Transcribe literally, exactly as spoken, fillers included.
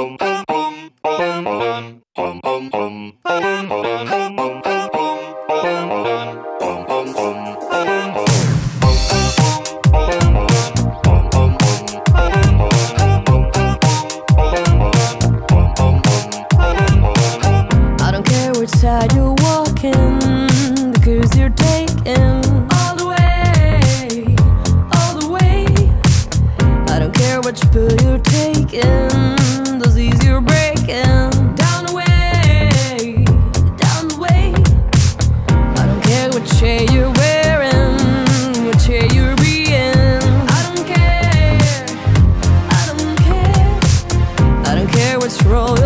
Side you're walking, the cruise you're taking, all the way, all the way. I don't care which pill you're taking, the seas you're breaking, down the way, down the way. I don't care what shade you're wearing, what shade you're being. I don't care, I don't care, I don't care which role